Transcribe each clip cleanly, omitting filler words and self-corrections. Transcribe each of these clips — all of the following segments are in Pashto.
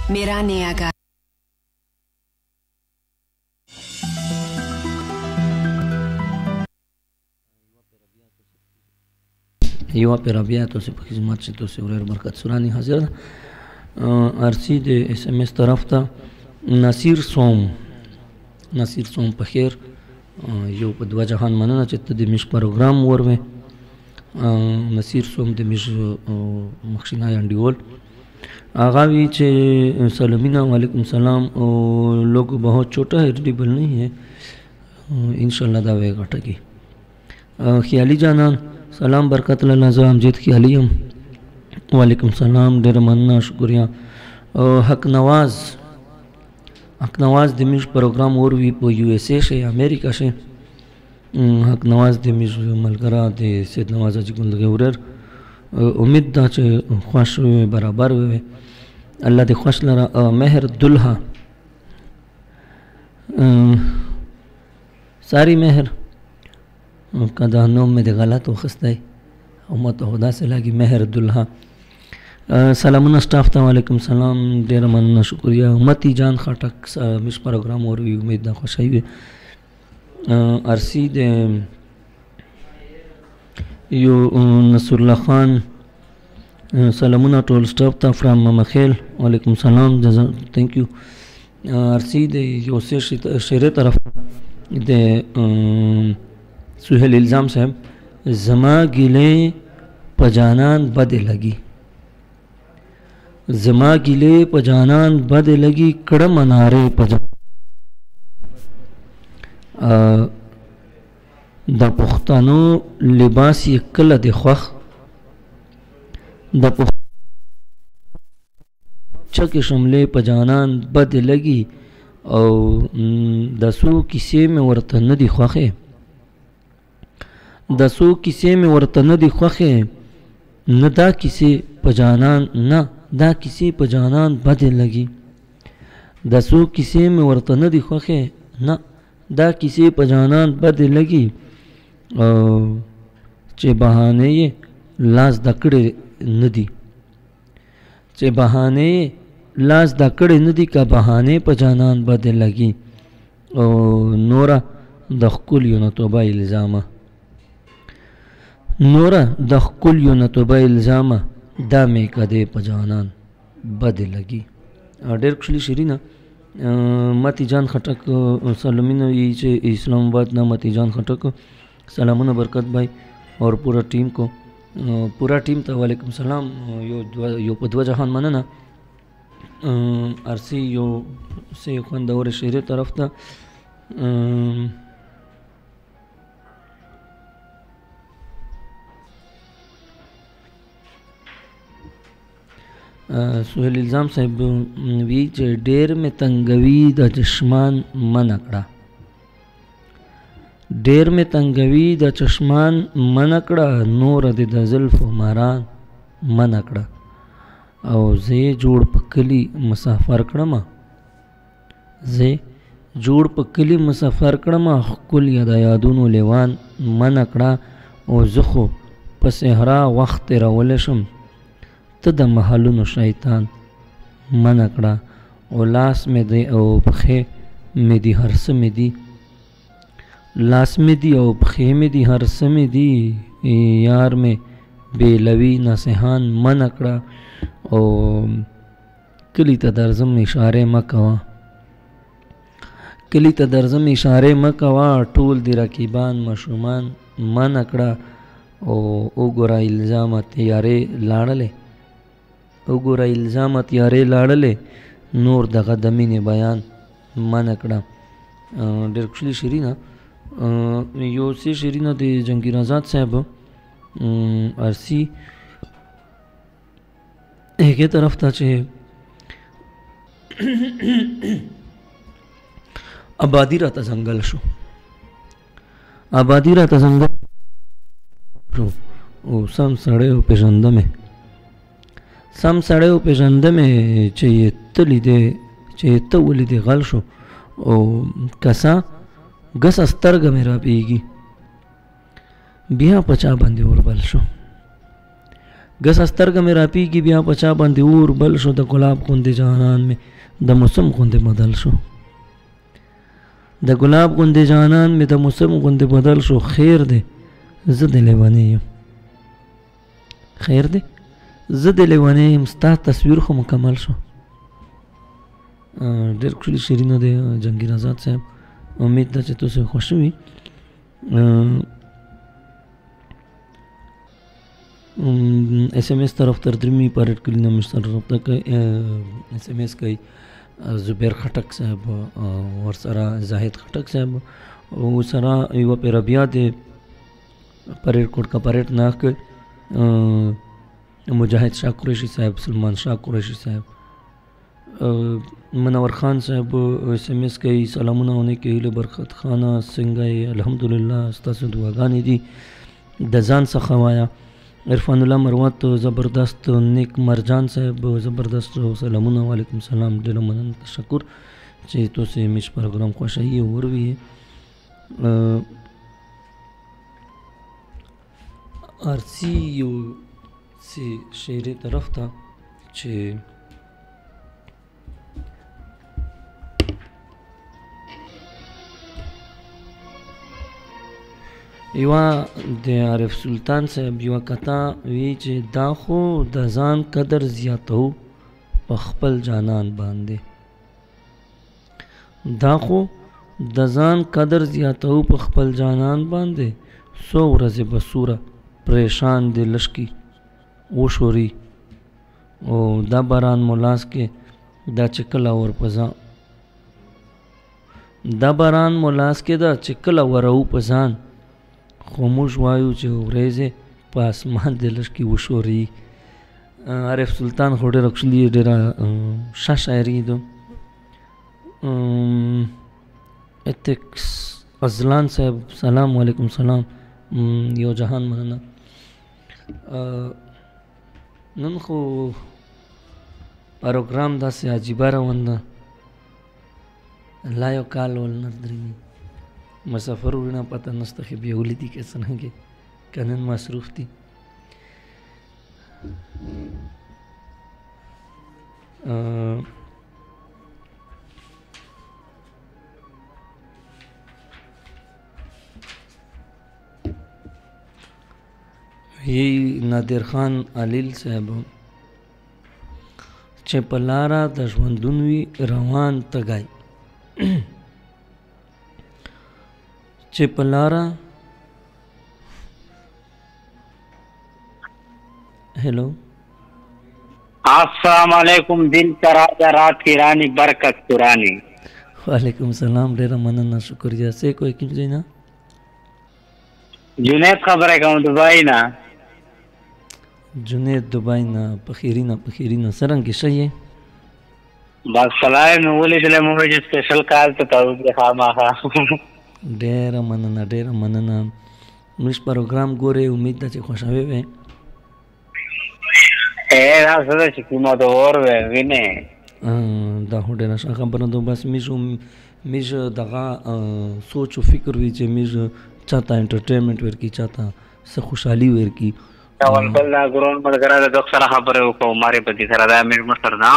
मेरा नया गाना। युवा पेराबिया तो से खिदमत से तो से और बरकत सुरानी हाजिर आरसी दे SMS तरफ था नसीर सोम पखेर यो په دوه جهان مننه چې ته د میش پروګرام ورمه نصیر सोम د میش مخشینا انډیول आगा भी चे सलामीना वालेकुम सलाम लोग बहुत छोटा है एडिबल नहीं है इंशाल्लाह दावे घटा की ख्याली जाना सलाम बरकत नज़ाम जीत ख्याली हम वालेकुम सलाम डेर मन्ना शुक्रिया हक नवाज दिमिश प्रोग्राम और भी पो USA से अमेरिका से हक नवाज दिमिश मलगरा दे सैद नवाज जी गुल गौरर उम्मीद दा चे खुश बराबर हुए अल्लाह दे खुश लरा मेहर दुल्हा सारी मेहर कदा नोम में दे गलत हो खस्ता है उम्मत खुदा से लगी मेहर दुल्हा सलामुन स्टाफ था वालेकुम सलाम डेर मन शुक्रिया उम्मती जान खाटक मिस प्रोग्राम और भी उम्मीद दा खुश है अरसी दे यो नसरुल्लाह खान सलामुना टोल स्टाफ था फ्राम मखैल वालेकुम सलाम जज़ा थैंक यू अरसी दे यो से शेर तरफ दे सुहेल इल्ज़ाम साहब जमा गिले पजानान बद लगी जमा गिले पजानान बद लगी कड़म अनारे पजा द पुख्तानो लिबास ये कल दे ख्वाह द पुख्ता के शमले पजानान बद लगी और दसो किसे में वर्तन दी ख्वाहे दसो किसे में वर्तन दी ख्वाहे न दा किसे पजानान न दा किसे पजानान बद लगी दसो किसे में वर्तन दी ख्वाहे न दा किसे पजानान बद लगी चे बहाने ये लाज दकड़े नदी चे बहाने लाज दकड़े नदी का बहाने पजानान बद लगी नोरा दखकुल यूनतोबा इल्ज़ामा नोरा दखकुल यूनतोबा इल्ज़ामा दामे कदे पजानान बद लगी डेर खुशली शिरीना मती जान खटक सलामीना ये इस्लामाबाद ना मती जान खटक सलामुना बरकत भाई और पूरा टीम को पूरा टीम था वालेकुम सलाम यो पदवा जहान मनना अरसी यो से खुन दौर शेर तरफ था सुहेल इल्ज़ाम साहब बीच डेर में तंगवी द चश्मान मन अकड़ा डेर में तंगवी द चश्मान मन अकड़ा नूर दे द ज़ुल्फ़ मारान मन अकड़ा और जे जोड़ पकली मुसाफर कड़मा जे जोड़ पकली मुसाफर कड़मा कुल यदा यादूनो लेवान मन अकड़ा और ज़ुखो पसहरा वक्त रवलशम तद महलुन शैतान मन अकड़ा और लाश में दे और पखे में दी हरस में दी लाश में दी और पखे में दी हरस में दी यार में बेलवी नसेहान मन अकड़ा और कली तदर्जम इशारे मकवा कली तदर्जम इशारे मकवा टूल दी रकीबान मशुमान मन अकड़ा ओ गोरा इल्ज़ाम यारे लाड़ले उगोरा इल्ज़ामत यारे लाड़ले नूर दगा दमी ने बयान मन अकड़ा डेर खुशली शरीना यो से शरीना दे जंगीर आज़ाद साहब अरसी एक तरफ था चे आबादी रहता जंगल शो आबादी रहता जंगल शो ओ सम सड़े हो पेशंद में सम सड़े हो पेशंद में चाहिए तली दे चाहिए तवली दे गल शो ओ कसा गस अस्तर ग मेरा पीगी बिहा पचा बंदे और बल शो ګس سترګه مې راپیږي بیا په چا باندې اور بل شو د ګلاب غوندې جانان مې د موسم غوندې بدل شو د ګلاب غوندې جانان مې د موسم غوندې بدل شو خیر دی زه د لیونی یم خیر دی زه د لیونی یم ستا تصویر خو مکمل شو ډېر ښکلي شعرونه دی جهانګیر آزاد صاحب امید ده چې تاسو خوښ وي ایس ایم ایس طرف تر درمی پارټ کلی نه مشتر رابطه کوي ایس ایم ایس کوي زبیر خټک صاحب ورسره زاهد خټک صاحب ورسره یوه پیره بیا د پریډ کوټ کا پریډ نه کوي مجاهد شاه قریشي صاحب سلمان شاه قریشي صاحب منور خان صاحب ایس ایم ایس کوي سلامونه ونه کوي له برکت خانه څنګه یې الحمدلله ستاسو دعاګانې دي د ځان څخه وایه عرفان الله مروت زبردست نیک مرجان صاحب زبردست سلامونه وعلیکم السلام ډېر مننه تشکر چې تاسو میش پروګرام خوښوي او وروي ارسی یو سی شعري طرف ته چې یوه د عارف سلطان صاحب یوه کتا وی چې دا خو د ځان قدر زیاتو په خپل جانان باندې دا خو د ځان قدر زیاتو په خپل جانان باندې څو ورځې به سوره پریشان دی لشکي وشوري او دا باران مولاس کې دا چې کله ورپځا دا باران مولاس کې دا چې کله ورو په ځان خو موږ وایو چې ورېځې په اسمان د لشکي وشوري عارف سلطان خو ډېره ښکلي ډېره ښه شاعري ده اتکس ازلان صاحب سلام علیکم سلام یو جهان مننه نن خو پروګرام داسې عجیبه روان ده لا یو کال ولنر درېږي مسافر وروڼه پته نشته خو بیا ولیدي که څرنګه که نن مصروف دي یی نادر خان علیل صاحب چې په لاره د ژوندون وي روان تګای چې په لاره हेलो अस्सलाम वालेकुम दिल का राजा रात की रानी बरकत पुरानी वालेकुम सलाम ډېره مننه شکریہ से कोई किन जैना जुनेद खबरे کوم دبئی نه जुनेद दुबई نه پخیرینا څرنګه شي بس سلام نو ولیدل مو چې سپیشل کال ته تاسو ته خامخا ډېره مننه موږ پروګرام ګورې امید ده چې خوشاوي وي دا څه چې کومه د اور وینه دا هډه نشه خبره ده بس میش دغه سوچ او فکر وی چې میش چاته انټرټینمنټ ورکی چاته څه خوشحالي ورکی اول بل لا ګرون مرګره د ډاکټر خبره وکړو ماره په دې سره دا مې مستر نه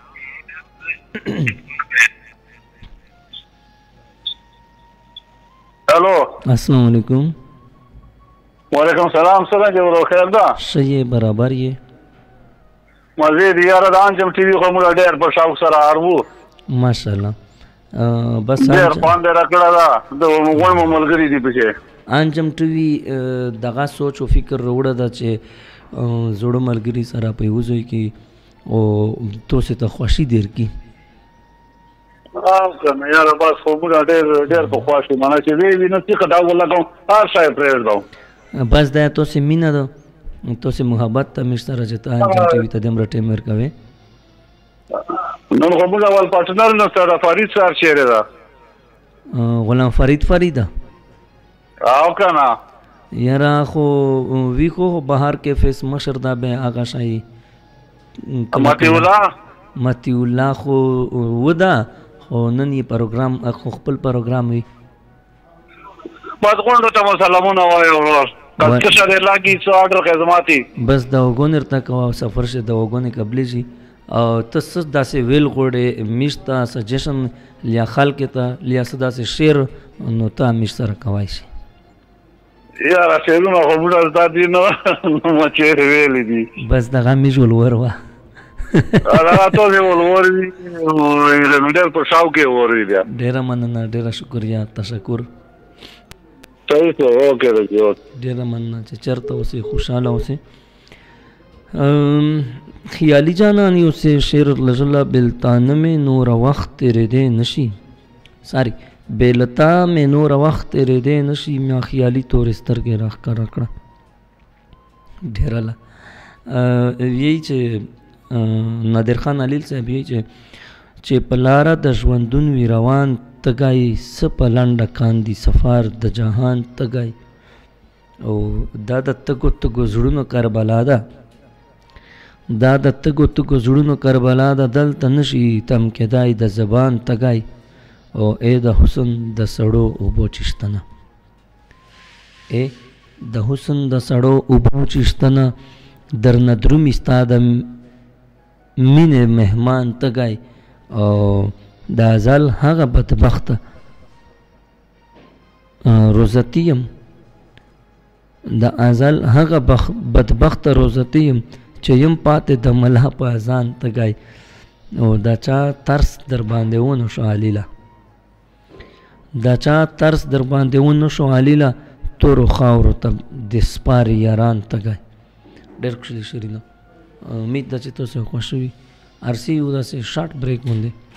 हेलो अस्सलाम वालेकुम वालेकुम सलाम सर जो खैर दा सही बराबर ये मजीद यार दांजम टीवी को मुला डेर पर शाउक सर आरवू माशाल्लाह बस डेर पांडे रखड़ा दा तो मोगोन मो मलगरी दी पछे انجم ټوي دغه سوچ او فکر وروړه دا چې زوړ ملګری سره په وځي کې او توسه ته خوشي دیر کی کنه یار بس خو موږ ډېر په خواشي مانه چې وی نه څه دا ولا کوم هر شای پرېږ دو بس دا توسه مینا دو توسه محبت ته مشتره چې ته انجم ټوي ته دمر ټیمر کوي نو خو موږ اول پارټنر نه سره فرید سره چیرې دا غلام فریدا او کنه یارا خو وی خو بهار کې فیس مشر دا به آغا شای متی الله خو ودا خو نن یې پروګرام خو خپل پروګرام وی ما غونډه ته سلامونه وایو کشکشه د الله کی څو آرډر خدماتي بس دا وګون ارته کوه سفر شه د وګونې قبلې شي او ته څه داسې ویل غواړې میش ته سجیشن لیا خلکو ته لیا څه داسې شعر نو ته میش سره کوای شي یاره شعرونه خو موږ زده دي نو ما چېرې ویلي دي بس دغه میش ولور وه هغه ټول یې ولور دي ډېر په شاو کې ور دي ډېره مننه ډېره شکریه تشکر صحیح ته اوکې راځي ډېره مننه چې چېرته اوسې خوشحاله اوسې خیالی جانانی اسے شعر لجلا بلتانه میں نور وقت تیرے دے نشی ساری بیلتا میں نور وقت تیرے دے نشی میا خیالی طور سترګې راښکاره کړه ډېره له یی چې نادر خان علیل صاحب یی چې په لاره د ژوندون وي روان تګای څه په لنډه کاندي سفر د جهان تګای او دا د تګو تګو زړونو کربلا ده دا د تګو تګو زړونو کربلا ده دلته نشي تم کېدای د زبان تګای او ای د حسن د سړو اوبو چشتنه ای د حسن د سړو اوبو چشتنه درنه درومي ستا د مینې مهمان تګای او د ازل هغه بدبخته روزتی یم د ازل هغه بدبخته روزتی یم چې یم پاتې د ملا په اذان تګای او دا چا ترس در باندې ونه شو علیله دا چا ترس در باندې ونه شو علیله تورو خاورو ته د سپارې یاران تګای ډېر ښکلي شعرونه امید ده چې تاسو خوښ وي ارسی یو داسې شارټ بریک باندې